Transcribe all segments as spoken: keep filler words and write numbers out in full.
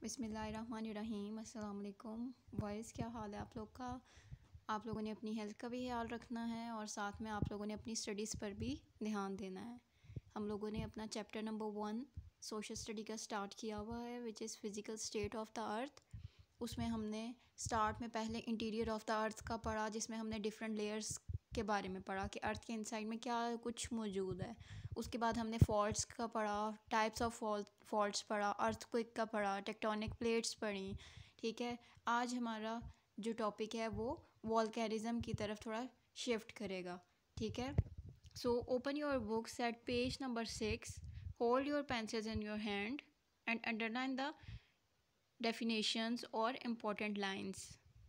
बिस्मिल्लाहिर्रहमानिर्रहीम। अस्सलाम वालेकुम। वॉइस क्या हाल है आप लोग का? आप लोगों ने अपनी हेल्थ का भी ख्याल रखना है और साथ में आप लोगों ने अपनी स्टडीज़ पर भी ध्यान देना है। हम लोगों ने अपना chapter number one social study का स्टार्ट किया हुआ है, which is physical state of the earth. उसमें हमने स्टार्ट में पहले इंटीरियर ऑफ द अर्थ का पढ़ा, जिसमें हमने डिफरेंट लेयर्स के बारे में पढ़ा कि अर्थ के इनसाइड में क्या कुछ मौजूद है। उसके बाद हमने फॉल्ट्स का पढ़ा, टाइप्स ऑफ फॉल्ट फॉल्ट्स पढ़ा, अर्थक्वेक का पढ़ा, टेक्टोनिक प्लेट्स पढ़ी। ठीक है, आज हमारा जो टॉपिक है वो वॉल्केनिज्म की तरफ थोड़ा शिफ्ट करेगा। ठीक है, so open your books at page number six, hold your pencils in your hand and underline the definitions और इम्पोर्टेंट लाइंस।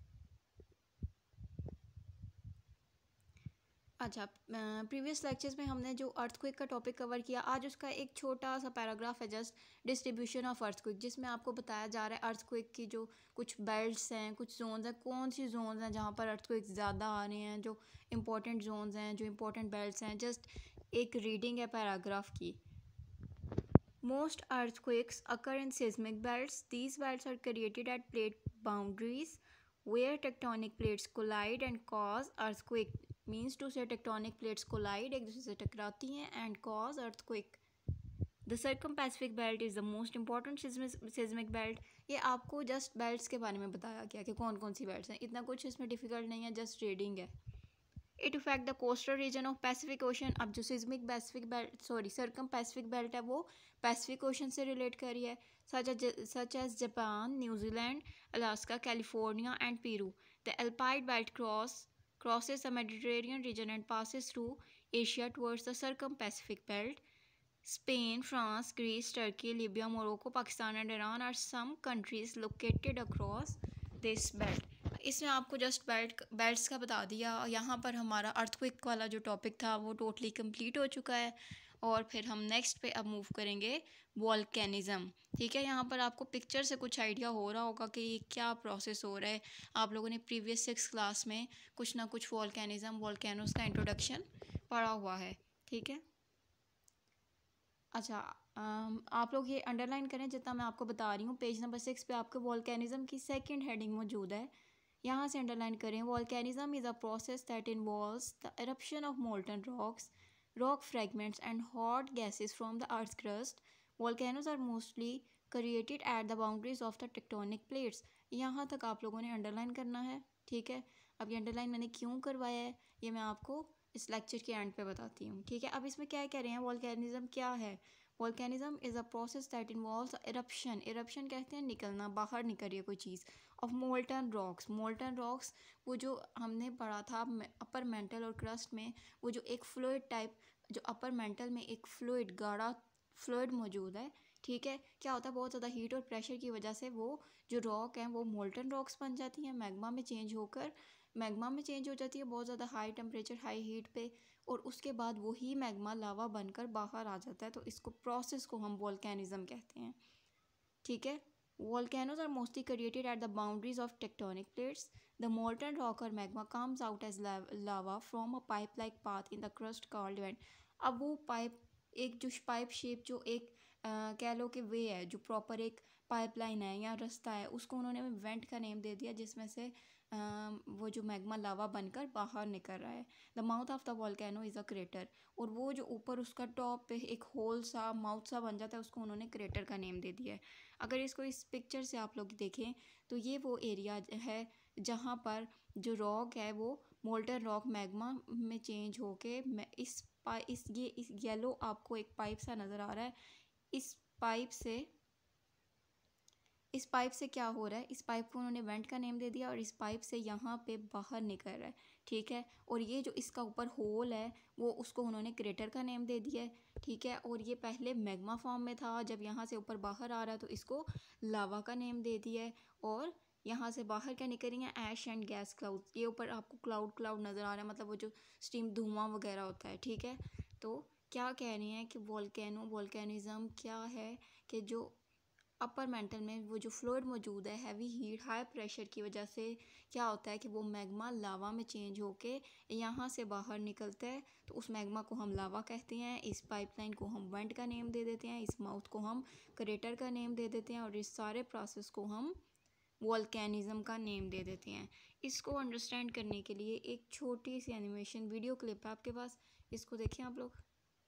अच्छा, प्रीवियस लेक्चर्स में हमने जो अर्थक्वेक का टॉपिक कवर किया, आज उसका एक छोटा सा पैराग्राफ है, जस्ट डिस्ट्रीब्यूशन ऑफ अर्थक्वेक, जिसमें आपको बताया जा रहा है अर्थक्वेक की जो कुछ बेल्ट्स हैं, कुछ जोन्स हैं, कौन सी जोन्स हैं जहाँ पर अर्थक्वेक ज़्यादा आ रहे हैं, जो इंपॉर्टेंट जोन्स हैं, जो इंपॉर्टेंट बेल्ट्स हैं। जस्ट एक रीडिंग है पैराग्राफ की। Most earthquakes occur in seismic belts. These belts are created at plate boundaries where tectonic plates collide and cause earthquake. Means to say tectonic plates collide, एक दूसरे से टकराती हैं and cause earthquake. The circum-Pacific belt is the most important seismic belt. ये आपको just belts के बारे में बताया गया कि कौन कौन सी बेल्ट्स हैं। इतना कुछ इसमें डिफ़िकल्ट नहीं है, जस्ट रीडिंग है। It effect the coastal region of Pacific Ocean. अब जो seismic Pacific belt sorry circum Pacific belt है वो पैसिफिक ओशन से रिलेट करी है, such as Japan, New Zealand, Alaska, California and Peru. The Alpide belt cross crosses the Mediterranean region and passes through Asia towards the circum-Pacific belt. Spain, France, Greece, Turkey, Libya, Morocco, Pakistan and Iran are some countries located across this belt. इसमें आपको just belt belts का बता दिया। यहाँ पर हमारा earthquake वाला जो टॉपिक था वो टोटली कंप्लीट हो चुका है और फिर हम नेक्स्ट पे अब मूव करेंगे वॉल्केनिज़म। ठीक है, यहाँ पर आपको पिक्चर से कुछ आइडिया हो रहा होगा कि ये क्या प्रोसेस हो रहा है। आप लोगों ने प्रीवियस सिक्स क्लास में कुछ ना कुछ वॉल्केनिज़म वॉल्केनोस का इंट्रोडक्शन पढ़ा हुआ है। ठीक है, अच्छा, आम, आप लोग ये अंडरलाइन करें जितना मैं आपको बता रही हूँ। पेज नंबर सिक्स पे आपके वॉल्केनिज़म की सेकेंड हेडिंग मौजूद है, यहाँ से अंडरलाइन करें। Volcanism is a process that involves the eruption of molten rocks, rock fragments and hot gases from the earth's crust. Volcanoes are mostly created at the boundaries of the tectonic plates. यहाँ तक आप लोगों ने underline करना है। ठीक है, अब ये अंडरलाइन मैंने क्यों करवाया है ये मैं आपको इस लेक्चर के एंड पे बताती हूँ। ठीक है, अब इसमें क्या कह रहे हैं, वॉल्केनिज्म क्या है। Volcanism is a process that involves eruption. Eruption कहते हैं निकलना, बाहर निकल रही है कोई चीज़। Of molten rocks, molten rocks वो जो हमने पढ़ा था अपर मेंटल और क्रस्ट में, वो जो एक फ्लूइड टाइप, जो अपर मेंटल में एक फ्लूइड गाढ़ा फ्लूइड मौजूद है। ठीक है, क्या होता है, बहुत ज़्यादा हीट और प्रेशर की वजह से वो जो रॉक हैं वो मोल्टन रॉक्स बन जाती हैं, मैग्मा में चेंज होकर मैग्मा में चेंज हो जाती है बहुत ज़्यादा हाई टेम्परेचर हाई हीट पे, और उसके बाद वही मैग्मा लावा बनकर बाहर आ जाता है। तो इसको प्रोसेस को हम वॉल्केनिज्म कहते हैं। ठीक है, volcanoes are mostly created at the boundaries of tectonic plates. The molten rock or magma comes out as lava from a pipe-like path in the crust called vent. अब वो पाइप एक जो पाइप शेप जो एक कह लो कि वे है, जो प्रॉपर एक पाइपलाइन है या रास्ता है, उसको उन्होंने वेंट का नेम दे दिया, जिसमें से uh, वो जो मैग्मा लावा बनकर बाहर निकल रहा है। The mouth of the volcano is a crater, और वो जो ऊपर उसका टॉप पे एक होल सा माउथ सा बन जाता है, उसको उन्होंने क्रेटर का नेम दे दिया है। अगर इसको इस पिक्चर से आप लोग देखें तो ये वो एरिया है जहाँ पर जो रॉक है वो मोल्टन रॉक मैग्मा में चेंज होके इस पा इस ये इस येलो आपको एक पाइप सा नज़र आ रहा है। इस पाइप से इस पाइप से क्या हो रहा है, इस पाइप को उन्होंने वेंट का नेम दे दिया और इस पाइप से यहाँ पे बाहर निकल रहा है। ठीक है, और ये जो इसका ऊपर होल है वो उसको उन्होंने क्रेटर का नेम दे दिया है। ठीक है, और ये पहले मैग्मा फॉर्म में था, जब यहाँ से ऊपर बाहर आ रहा है तो इसको लावा का नेम दे दिया है। और यहाँ से बाहर क्या निकल रही है, ऐश एंड गैस क्लाउड। ये ऊपर आपको क्लाउड क्लाउड नज़र आ रहा है, मतलब वो जो स्टीम धुआं वगैरह होता है। ठीक है, तो क्या कह रही हैं कि वॉल्केनो वॉल्केनिज्म क्या है कि जो अपर मेंटल में वो जो फ्लूइड मौजूद है हैवी हीट हाई प्रेशर की वजह से क्या होता है कि वो मैग्मा लावा में चेंज होके यहाँ से बाहर निकलता है, तो उस मैग्मा को हम लावा कहते हैं। इस पाइपलाइन को हम वेंट का नेम दे देते हैं, इस माउथ को हम क्रेटर का नेम दे देते हैं और इस सारे प्रोसेस को हम वोल्केनिज्म का नेम दे देते हैं। इसको अंडरस्टैंड करने के लिए एक छोटी सी एनिमेशन वीडियो क्लिप है आपके पास, इसको देखिए आप लोग।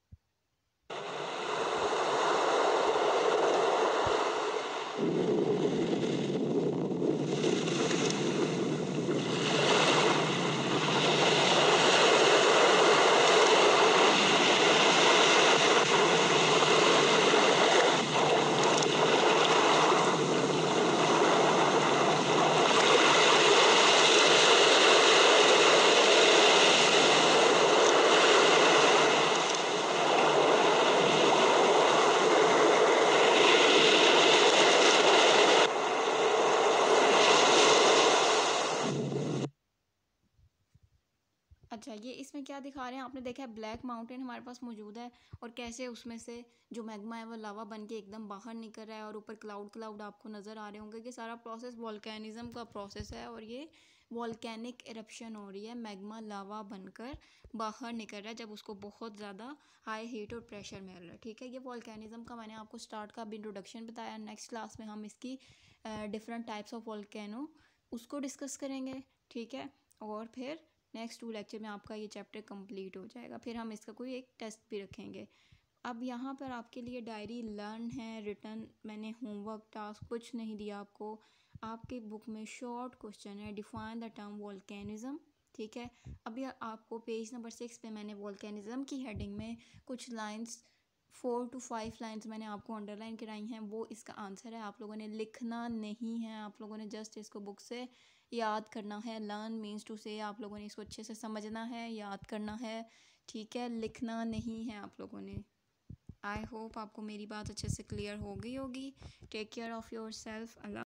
अच्छा, ये इसमें क्या दिखा रहे हैं, आपने देखा है ब्लैक माउंटेन हमारे पास मौजूद है और कैसे उसमें से जो मैग्मा है वो लावा बन के एकदम बाहर निकल रहा है और ऊपर क्लाउड क्लाउड आपको नज़र आ रहे होंगे कि सारा प्रोसेस वोल्केनिज्म का प्रोसेस है और ये वोल्केनिक इरप्शन हो रही है, मैग्मा लावा बनकर बाहर निकल रहा है जब उसको बहुत ज़्यादा हाई हीट और प्रेशर मिल रहा है। ठीक है, ये वोल्केनिज्म का मैंने आपको स्टार्ट का भी इंट्रोडक्शन बताया। नेक्स्ट क्लास में हम इसकी डिफरेंट टाइप्स ऑफ वोल्केनो उसको डिस्कस करेंगे। ठीक है, और फिर नेक्स्ट टू लेक्चर में आपका ये चैप्टर कंप्लीट हो जाएगा, फिर हम इसका कोई एक टेस्ट भी रखेंगे। अब यहाँ पर आपके लिए डायरी लर्न है, रिटर्न मैंने होमवर्क टास्क कुछ नहीं दिया आपको। आपकी बुक में शॉर्ट क्वेश्चन है, डिफाइन द टर्म वोल्केनिज्म। ठीक है, अभी आपको पेज नंबर सिक्स पे मैंने वोल्केनिज्म की हेडिंग में कुछ lines four to five lines मैंने आपको अंडरलाइन कराई हैं, वो इसका आंसर है। आप लोगों ने लिखना नहीं है, आप लोगों ने जस्ट इसको बुक से याद करना है। लर्न मीन्स टू से, आप लोगों ने इसको अच्छे से समझना है, याद करना है। ठीक है, लिखना नहीं है आप लोगों ने। आई होप आपको मेरी बात अच्छे से क्लियर हो गई होगी। Take care of yourself. Allah.